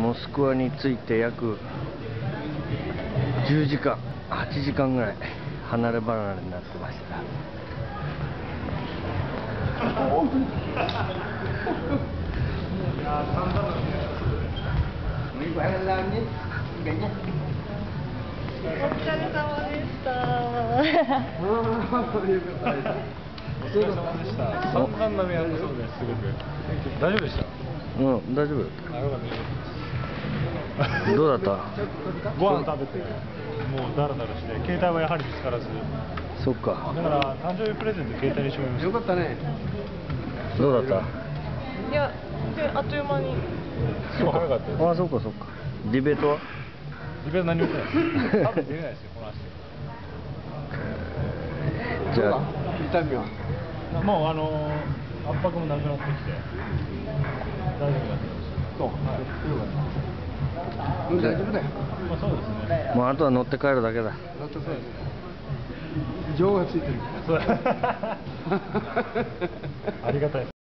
モスクワに着いて約10時間、8時間ぐらい離れ離れになってました。 お疲れ様でした。 お疲れ様でした。散々な目あったそうです。すごく。大丈夫でした？ うん、大丈夫。 あ、よかった。 どうだった？ ご飯食べて、もうダラダラして、携帯はやはり見つからず。 そっか。 だから誕生日プレゼント携帯にしまいました。よかったね。 どうだった？ いや、あっという間に。 すごい早かったです。 ああ、そうかそうか。ディベートは？ ディベート何も言ってないです。多分出れないですよ、この足。 じゃあ痛みはもう圧迫もなくなってきて大丈夫だったです。そう、はい。大丈夫だよ。まあそうですね。 もうあとは乗って帰るだけだ。 乗ってそうですね。情がついてる。そう。ありがたいです。